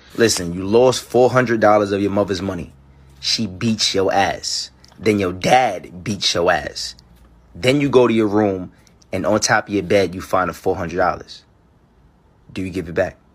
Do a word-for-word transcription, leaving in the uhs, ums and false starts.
Listen, you lost four hundred dollars of your mother's money. She beats your ass. Then your dad beats your ass. Then you go to your room, and on top of your bed, you find a four hundred dollars. Do you give it back?